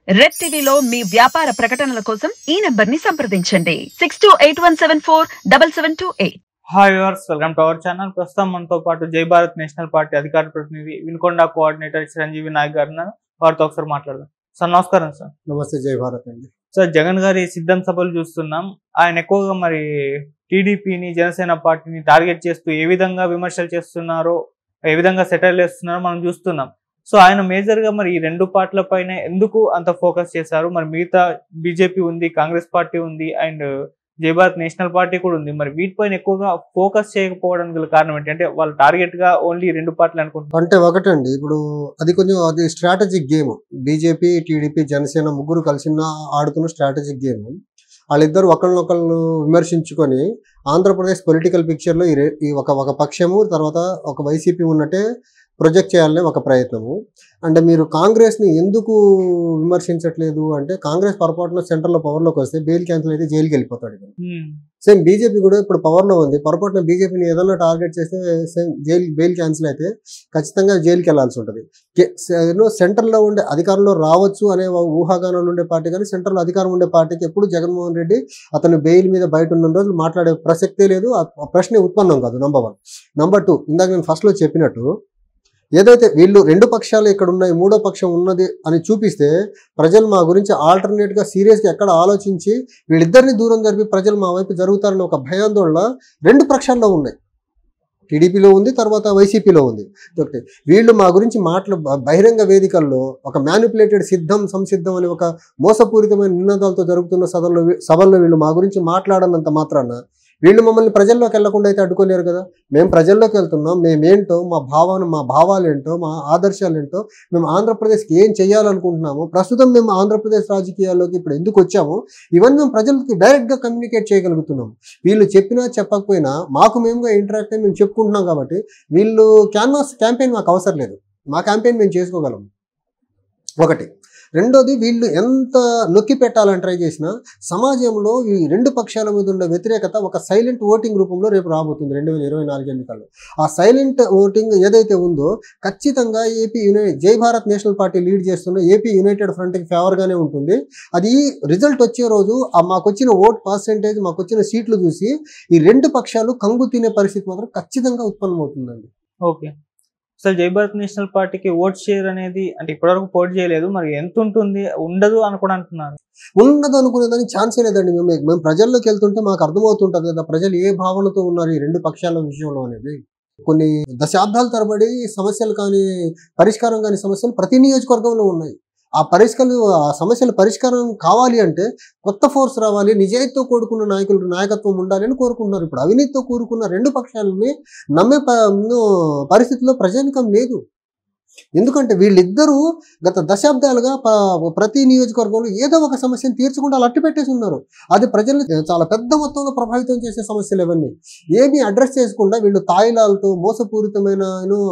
Red టీవీలో మీ వ్యాపార ప్రకటనల కోసం ఈ నంబర్ ని సంప్రదించండి 6281747728. Hi viewers, welcome to our channel. ప్రస్తుతం మనతో పాటు జై భారత్ నేషనల్ పార్టీ అధికార ప్రతినిధి వినుకొండ కోఆర్డినేటర్ చిరంజీవి నాయక్ గారు ఉన్నారు. వారితో ఒకసారి మాట్లాడదాం. సార్ నమస్కారం. సార్ నమస్తే. జై భారత్ అండి. సార్, జగన్ గారి సిద్ధం సభలు చూస్తున్నాం. ఆయన ఎక్కువగా మరి టీడీపీని, జనసేన పార్టీని టార్గెట్ చేస్తూ ఏ విధంగా విమర్శలు చేస్తున్నారో, ఏ విధంగా సెటిల్ చేస్తున్నారో మనం చూస్తున్నాం. సో ఆయన మేజర్ గా మరి ఈ రెండు పార్టీల పైన ఎందుకు అంత ఫోకస్ చేశారు? మరి మిగతా బీజేపీ ఉంది, కాంగ్రెస్ పార్టీ ఉంది, అండ్ జై భారత్ నేషనల్ పార్టీ కూడా ఉంది. మరి వీటిపైన ఎక్కువగా ఫోకస్ చేయకపోవడానికి గల కారణం ఏంటి? అంటే వాళ్ళు టార్గెట్ గా ఓన్లీ రెండు పార్టీలు అనుకుంటున్నారు. అంటే ఒకటండి, ఇప్పుడు అది strategic game. BJP, TDP, Janasena ముగ్గురు కలిసి ఆడుతున్న స్ట్రాటజిక్ గేమ్. వాళ్ళిద్దరు ఒకళ్ళనొకళ్ళు విమర్శించుకొని ఆంధ్రప్రదేశ్ పొలిటికల్ పిక్చర్ లో ఈ ఒక పక్షము, తర్వాత ఒక వైసీపీ ఉన్నట్టే ప్రొజెక్ట్ చేయాలనే ఒక ప్రయత్నము. అంటే మీరు కాంగ్రెస్ ని ఎందుకు విమర్శించట్లేదు అంటే, కాంగ్రెస్ పొరపాటున సెంటర్ లో పవర్ లోకి వస్తే బెయిల్ క్యాన్సిల్ అయితే జైలుకి వెళ్ళిపోతాడు. సేమ్ బీజేపీ కూడా ఇప్పుడు పవర్ లో ఉంది. పొరపాటున బీజేపీని ఏదైనా టార్గెట్ చేస్తే సేమ్ బెయిల్ క్యాన్సిల్ అయితే ఖచ్చితంగా జైలుకి వెళ్లాల్సి ఉంటుంది. సెంటర్ లో ఉండే అధికారంలో రావచ్చు అనే ఊహాగానాలు ఉండే పార్టీ, కానీ సెంటర్ లో అధికారం ఉండే పార్టీకి ఎప్పుడు జగన్మోహన్ రెడ్డి అతను బెయిల్ మీద బయట ఉన్న రోజులు మాట్లాడే ప్రసక్తే లేదు. ఆ ప్రశ్నే ఉత్పన్నం కాదు. నంబర్ 1. నంబర్ 2, ఇందాక నేను ఫస్ట్ లో చెప్పినట్టు, ఏదైతే వీళ్ళు రెండు పక్షాలు ఇక్కడ ఉన్నాయి, మూడో పక్షం ఉన్నది అని చూపిస్తే ప్రజలు మా గురించి ఆల్టర్నేట్ గా సీరియస్ గా ఎక్కడ ఆలోచించి వీళ్ళిద్దరిని దూరం జరిపి ప్రజలు మా వైపు జరుగుతారని ఒక భయాందోళన రెండు పక్షాల్లో ఉన్నాయి. టీడీపీలో ఉంది, తర్వాత వైసీపీలో ఉంది. ఒకటి, వీళ్ళు మా గురించి బహిరంగ వేదికల్లో ఒక మ్యానిపులేటెడ్ సంసిద్ధం అని ఒక మోసపూరితమైన నినాదాలతో జరుగుతున్న సభల్లో వీళ్ళు మా గురించి మాట్లాడనంత మాత్రాన వీళ్ళు మమ్మల్ని ప్రజల్లోకి వెళ్లకుండా అయితే అడ్డుకోలేరు కదా. మేము ప్రజల్లోకి వెళ్తున్నాం. మేమేంటో, మా భావాలు ఏంటో, మా ఆదర్శాలు ఏంటో, మేము ఆంధ్రప్రదేశ్కి ఏం చేయాలనుకుంటున్నాము, ప్రస్తుతం మేము ఆంధ్రప్రదేశ్ రాజకీయాల్లోకి ఇప్పుడు ఎందుకు వచ్చాము, ఇవన్నీ మేము ప్రజలకి డైరెక్ట్గా కమ్యూనికేట్ చేయగలుగుతున్నాం. వీళ్ళు చెప్పినా చెప్పకపోయినా మాకు మేముగా ఇంటరాక్ట్ అయ్యి మేము చెప్పుకుంటున్నాం కాబట్టి వీళ్ళు క్యాంపెయిన్ మాకు అవసరం లేదు. మా క్యాంపెయిన్ మేము చేసుకోగలం. ఒకటి. రెండోది, వీళ్ళు ఎంత నొక్కి పెట్టాలని ట్రై చేసినా సమాజంలో ఈ రెండు పక్షాల మీద ఉన్న వ్యతిరేకత ఒక సైలెంట్ ఓటింగ్ రూపంలో రేపు రాబోతుంది 2024 ఎన్నికల్లో. ఆ సైలెంట్ ఓటింగ్ ఏదైతే ఉందో ఖచ్చితంగా Jai Bharat National Party lead చేస్తున్న ఏపీ యునైటెడ్ ఫ్రంట్కి ఫేవర్గానే ఉంటుంది. అది రిజల్ట్ వచ్చే రోజు మాకు వచ్చిన ఓట్ పర్సెంటేజ్, మాకు వచ్చిన సీట్లు చూసి ఈ రెండు పక్షాలు కంగు తినే పరిస్థితి మాత్రం ఖచ్చితంగా ఉత్పన్నమవుతుందండి. ఓకే. అసలు జై భారత్ నేషనల్ పార్టీకి ఓట్ షేర్ అనేది అంటే ఇప్పటివరకు పోటీ చేయలేదు, మరి ఎంత ఉంటుంది? ఉండదు అని కూడా అంటున్నారు. ఉండదు అనుకునేదానికి ఛాన్సే లేదండి. మేము ప్రజల్లోకి వెళ్తుంటే మాకు అర్థమవుతుంటది కదా ప్రజలు ఏ భావనతో ఉన్నారు ఈ రెండు పక్షాల విషయంలో అనేది. కొన్ని దశాబ్దాల తరబడి సమస్యలు కానీ, పరిష్కారం కాని సమస్యలు ప్రతి నియోజకవర్గంలో ఉన్నాయి. ఆ సమస్యల పరిష్కారం కావాలి అంటే కొత్త ఫోర్స్ రావాలి, నిజాయితీతో కూడుకున్న నాయకత్వం ఉండాలి అని కోరుకుంటున్నారు. ఇప్పుడు అవినీతితో కూరుకున్న రెండు పక్షాలని నమ్మే పరిస్థితిలో ప్రజానికం లేదు. ఎందుకంటే వీళ్ళిద్దరూ గత దశాబ్దాలుగా ప్రతి నియోజకవర్గంలో ఏదో ఒక సమస్యను తీర్చకుండా అలా అట్టి పెట్టేసి ఉన్నారు. అది ప్రజల్ని చాలా పెద్ద మొత్తంలో ప్రభావితం చేసే సమస్యలు ఇవన్నీ ఏమీ అడ్రస్ చేసుకుండా వీళ్ళు తాయిలాలతో మోసపూరితమైన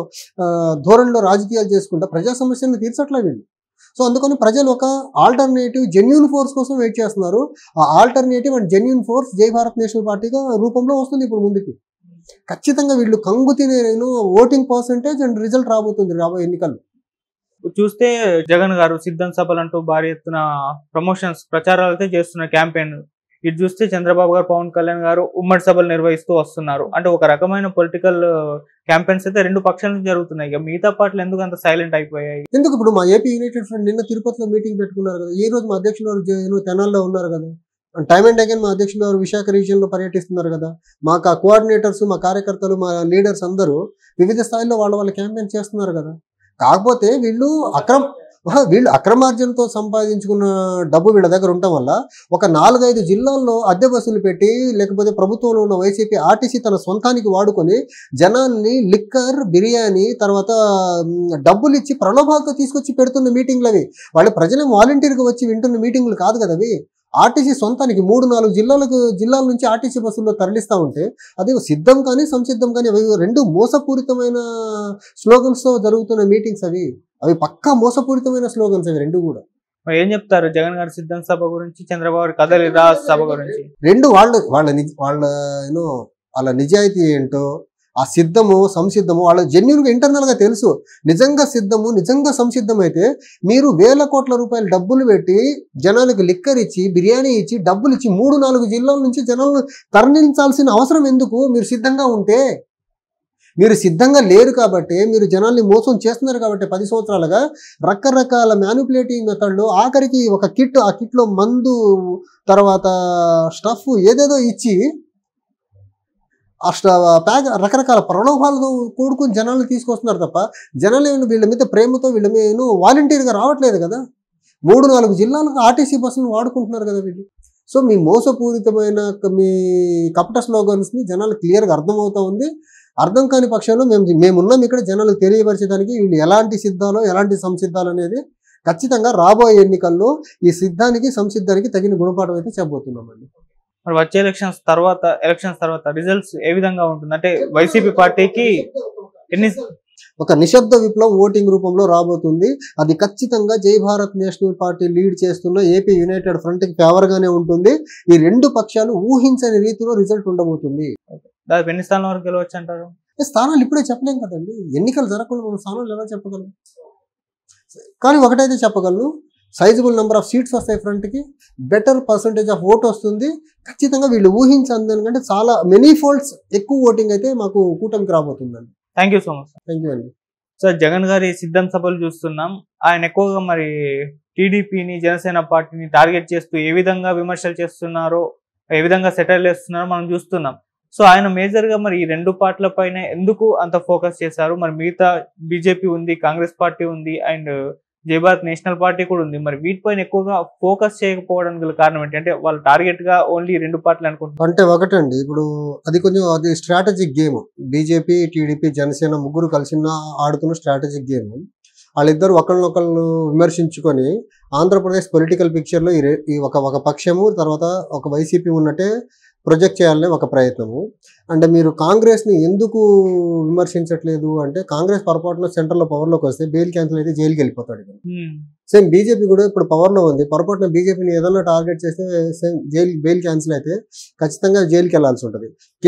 ధోరణిలో రాజకీయాలు చేసుకుంటా ప్రజా సమస్యలను తీర్చట్లే వీళ్ళు. సో అందుకని ప్రజలు ఒక ఆల్టర్నేటివ్ జెన్యూన్ ఫోర్స్ కోసం వెయిట్ చేస్తున్నారు. ఆ ఆల్టర్నేటివ్ అండ్ జెన్యూన్ ఫోర్స్ జై భారత్ నేషనల్ పార్టీగా రూపంలో వస్తుంది ఇప్పుడు ముందుకి. ఖచ్చితంగా వీళ్ళు కంగు తినే ఓటింగ్ పర్సెంటేజ్ అండ్ రిజల్ట్ రాబోతుంది రాబోయే ఎన్నికల్లో. చూస్తే జగన్ గారు సిద్ధం సభలు అంటూ భారీ ఎత్తున ప్రమోషన్స్, ప్రచారాలు అయితే చేస్తున్న క్యాంపెయిన్. ఇది చూస్తే చంద్రబాబు గారు, పవన్ కళ్యాణ్ గారు ఉమ్మడి సభలు నిర్వహిస్తూ వస్తున్నారు. అంటే ఒక రకమైన పొలిటికల్ క్యాంపెయిన్స్ అయితే రెండు పక్షాల నుంచి జరుగుతున్నాయి. ఇక మిగతా పార్టీలు ఎందుకు అంత సైలెంట్ అయిపోయాయి? ఎందుకు? ఇప్పుడు మా ఏపీ యునైటెడ్ ఫ్రంట్ నిన్న తిరుపతిలో మీటింగ్ పెట్టుకున్నారు కదా. ఈ రోజు మా అధ్యక్షులు తెనాల్లో ఉన్నారు కదా. టైమ్ అండ్ అగైన్ మా అధ్యక్షులు వారు విశాఖ రీజియన్ లో పర్యటిస్తున్నారు కదా. మాకు ఆ కోఆర్డినేటర్స్, మా కార్యకర్తలు, మా లీడర్స్ అందరూ వివిధ స్థాయిలో వాళ్ళ క్యాంపెయిన్ చేస్తున్నారు కదా. కాకపోతే వీళ్ళు అక్రమార్జనతో సంపాదించుకున్న డబ్బు వీళ్ళ దగ్గర ఉండటం వల్ల ఒక 4-5 జిల్లాల్లో అద్దె బస్సులు పెట్టి, లేకపోతే ప్రభుత్వంలో ఉన్న వైసీపీ ఆర్టీసీ తన సొంతానికి వాడుకొని జనాల్ని లిక్కర్, బిర్యానీ, తర్వాత డబ్బులు ఇచ్చి ప్రలోభాలతో తీసుకొచ్చి పెడుతున్న మీటింగ్లు అవి. వాళ్ళు ప్రజలు వాలంటీర్గా వచ్చి వింటున్న మీటింగ్లు కాదు కదా అవి. ఆర్టీసీ సొంతానికి 3-4 జిల్లాల నుంచి ఆర్టీసీ బస్సుల్లో తరలిస్తూ ఉంటే అది సిద్ధం కానీ, సంసిద్ధం కానీ అవి రెండు మోసపూరితమైన స్లోగన్స్ తో జరుగుతున్న మీటింగ్స్ అవి పక్కా మోసపూరితమైన స్లోగన్స్ అవి రెండు కూడా. ఏం చెప్తారు జగన్ గారి సిద్ధం సభ గురించి, చంద్రబాబు గారి కదలిరా సభ గురించి? రెండు వాళ్ళ నిజాయితీ ఏంటో, ఆ సిద్ధము సంసిద్ధము వాళ్ళ జెన్యున్గా ఇంటర్నల్గా తెలుసు. నిజంగా సిద్ధము నిజంగా సంసిద్ధం అయితే మీరు వేల కోట్ల రూపాయలు డబ్బులు పెట్టి జనాలకు లిక్కర్ ఇచ్చి బిర్యానీ ఇచ్చి డబ్బులు ఇచ్చి 3-4 జిల్లాల నుంచి జనాలను తరలించాల్సిన అవసరం ఎందుకు? మీరు సిద్ధంగా ఉంటే. మీరు సిద్ధంగా లేరు కాబట్టి, మీరు జనాల్ని మోసం చేస్తున్నారు కాబట్టి 10 సంవత్సరాలుగా రకరకాల మ్యానిపులేటింగ్ మెథడ్లు, ఆఖరికి ఒక కిట్, ఆ కిట్లో మందు తర్వాత స్టఫ్ ఏదేదో ఇచ్చి ప్యాక్ రకరకాల ప్రలోభాలతో కూడుకుని జనాలను తీసుకొస్తున్నారు తప్ప జనాలు వీళ్ళ మీద ప్రేమతో వీళ్ళ మీద వాలంటీర్గా రావట్లేదు కదా. 3-4 జిల్లాలకు ఆర్టీసీ బస్సులు వాడుకుంటున్నారు కదా వీళ్ళు. సో మీ మోసపూరితమైన మీ కపట స్లోగన్స్ని జనాలు క్లియర్గా అర్థమవుతా ఉంది. అర్థం కాని పక్షంలో మేమున్నాం ఇక్కడ జనాలకు తెలియపరిచేదానికి. వీళ్ళు ఎలాంటి సిద్ధాలో ఎలాంటి సంసిద్ధాలు అనేది ఖచ్చితంగా రాబోయే ఎన్నికల్లో ఈ సిద్ధానికి సంసిద్ధానికి తగిన గుణపాఠం అయితే చెప్పబోతున్నామండి. మరి వచ్చే ఎలక్షన్స్ తర్వాత రిజల్ట్స్ ఏ విధంగా ఉంటుంది? అంటే వైసీపీ పార్టీకి ఒక నిశ్శబ్ద విప్లవం ఓటింగ్ రూపంలో రాబోతుంది. అది ఖచ్చితంగా Jai Bharat National Party lead చేస్తున్న ఏపీ యునైటెడ్ ఫ్రంట్ కి ఫేవర్ గానే ఉంటుంది. ఈ రెండు పక్షాలు ఊహించని రీతిలో రిజల్ట్ ఉండబోతుంది. ఎన్ని స్థానాల వరకు గెలవచ్చు అంటారు? స్థానాలు ఇప్పుడే చెప్పలేం కదండి. ఎన్నికలు జరగకుండా మనం స్థానాలు ఎలా చెప్పగలం? కానీ ఒకటైతే చెప్పగలను, సైజబుల్ నెంబర్ ఆఫ్ సీట్స్ వస్తాయి ఫ్రంట్కి, బెటర్ పర్సంటేజ్ ఆఫ్ ఓట్ వస్తుంది. ఖచ్చితంగా వీళ్ళు ఊహించందనికంటే చాలా మెనీ ఫోల్డ్స్ ఎక్కువ ఓటింగ్ అయితే మాకు కూటమికి రాబోతుందండి. Thank you so much. Thank you అండి. సార్, జగన్ గారి సిద్ధం సభలు చూస్తున్నాం. ఆయన ఎక్కువగా మరి టీడీపీని జనసేన పార్టీని టార్గెట్ చేస్తూ ఏ విధంగా విమర్శలు చేస్తున్నారో, ఏ విధంగా సెటిల్ చేస్తున్నారో మనం చూస్తున్నాం. సో ఆయన మేజర్గా మరి ఈ రెండు పార్టీల పైన ఎందుకు అంత ఫోకస్ చేశారు? మరి మిగతా బీజేపీ ఉంది, కాంగ్రెస్ పార్టీ ఉంది, అండ్ జై భారత్ నేషనల్ పార్టీ కూడా ఉంది. మరి వీటిపైన ఎక్కువగా ఫోకస్ చేయకపోవడానికి గల కారణం ఏంటి? అంటే వాళ్ళు టార్గెట్ గా ఓన్లీ రెండు పార్టీలు అనుకుంటున్నారు. అంటే ఒకటండి, ఇప్పుడు అది strategic game. BJP, TDP, Janasena ముగ్గురు కలిసి ఆడుతున్న స్ట్రాటజిక్ గేమ్. వాళ్ళిద్దరు ఒకళ్ళనొకళ్ళు విమర్శించుకొని ఆంధ్రప్రదేశ్ పొలిటికల్ పిక్చర్లో ఈ ఒక పక్షము తర్వాత ఒక వైసీపీ ఉన్నట్టే ప్రొజెక్ట్ చేయాలనే ఒక ప్రయత్నము. అంటే మీరు కాంగ్రెస్ని ఎందుకు విమర్శించట్లేదు అంటే, కాంగ్రెస్ పొరపాటున సెంటర్లో పవర్లోకి వస్తే బెయిల్ క్యాన్సిల్ అయితే జైలుకి వెళ్ళిపోతాడు. సేమ్ బీజేపీ కూడా ఇప్పుడు పవర్లో ఉంది. పొరపాటున బీజేపీని ఏదైనా టార్గెట్ చేస్తే సేమ్ బెయిల్ క్యాన్సిల్ అయితే ఖచ్చితంగా జైలుకి వెళ్లాల్సి ఉంటుంది.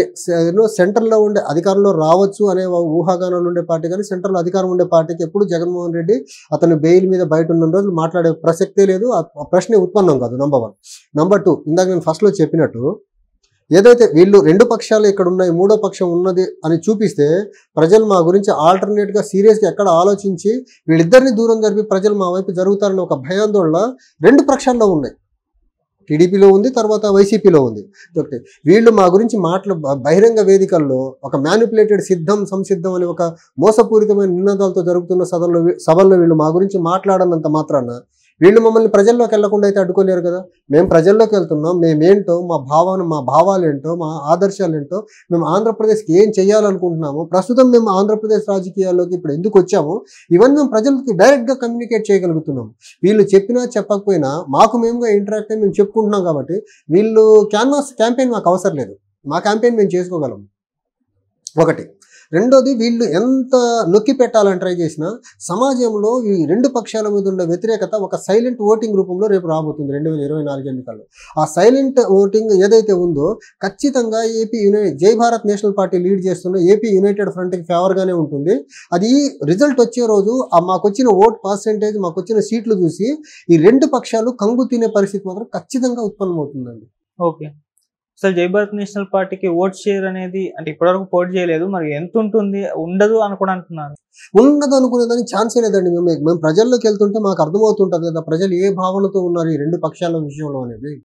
సెంటర్లో ఉండే అధికారంలో రావచ్చు అనే ఊహాగానాలు ఉండే పార్టీ కానీ సెంటర్లో అధికారం ఉండే పార్టీకి ఎప్పుడు జగన్మోహన్ రెడ్డి అతను బెయిల్ మీద బయట ఉన్న రోజులు మాట్లాడే ప్రసక్తే లేదు. ఆ ప్రశ్నే ఉత్పన్నం కాదు. నంబర్ 1. నంబర్ 2, ఇందాక నేను ఫస్ట్లో చెప్పినట్టు ఏదైతే వీళ్ళు రెండు పక్షాలు ఇక్కడ ఉన్నాయి, మూడో పక్షం ఉన్నది అని చూపిస్తే ప్రజలు మా గురించి ఆల్టర్నేట్గా సీరియస్గా ఎక్కడ ఆలోచించి వీళ్ళిద్దరిని దూరం జరిపి ప్రజలు మా వైపు జరుగుతారని ఒక భయాందోళన రెండు పక్షాల్లో ఉన్నాయి. టీడీపీలో ఉంది, తర్వాత వైసీపీలో ఉంది. ఒకటి వీళ్ళు మా గురించి బహిరంగ వేదికల్లో ఒక మ్యానిపులేటెడ్ సిద్ధం సంసిద్ధం అని ఒక మోసపూరితమైన నినాదాలతో జరుగుతున్న సభల్లో వీళ్ళు మా గురించి మాట్లాడనంత మాత్రాన వీళ్ళు మమ్మల్ని ప్రజల్లోకి వెళ్లకుండా అయితే అడ్డుకోలేరు కదా. మేము ప్రజల్లోకి వెళ్తున్నాం. మేమేంటో, మా భావాలు ఏంటో, మా ఆదర్శాలు ఏంటో, మేము ఆంధ్రప్రదేశ్కి ఏం చేయాలనుకుంటున్నాము, ప్రస్తుతం మేము ఆంధ్రప్రదేశ్ రాజకీయాల్లోకి ఇప్పుడు ఎందుకు వచ్చాము, ఇవన్నీ మేము ప్రజలకి డైరెక్ట్గా కమ్యూనికేట్ చేయగలుగుతున్నాము. వీళ్ళు చెప్పినా చెప్పకపోయినా మాకు మేముగా ఇంటరాక్ట్ అయ్యి మేము చెప్పుకుంటున్నాం కాబట్టి వీళ్ళు క్యాంపెయిన్ మాకు అవసరం లేదు. మా క్యాంపెయిన్ మేము చేసుకోగలము. ఒకటి. రెండోది, వీళ్ళు ఎంత నొక్కి పెట్టాలని ట్రై చేసినా సమాజంలో ఈ రెండు పక్షాల మీద ఉన్న వ్యతిరేకత ఒక సైలెంట్ ఓటింగ్ రూపంలో రేపు రాబోతుంది 2024 ఎన్నికల్లో. ఆ సైలెంట్ ఓటింగ్ ఏదైతే ఉందో ఖచ్చితంగా Jai Bharat National Party lead చేస్తున్న ఏపీ యునైటెడ్ ఫ్రంట్కి ఫేవర్గానే ఉంటుంది. అది రిజల్ట్ వచ్చే రోజు మాకు వచ్చిన ఓట్ పర్సెంటేజ్, మాకు వచ్చిన సీట్లు చూసి ఈ రెండు పక్షాలు కంగు తినే పరిస్థితి మాత్రం ఖచ్చితంగా ఉత్పన్నమవుతుందండి. ఓకే. అసలు జై భారత్ నేషనల్ పార్టీకి ఓట్ షేర్ అనేది అంటే ఇప్పటివరకు పోటీ చేయలేదు, మరి ఎంత ఉంటుంది? ఉండదు అని కూడా అంటున్నారు. ఉండదు అనుకునేదానికి ఛాన్సే లేదండి. మేము ప్రజల్లోకి వెళ్తుంటే మాకు అర్థమవుతుంటుంది కదా ప్రజలు ఏ భావనతో ఉన్నారు ఈ రెండు పక్షాల విషయంలో అనేది.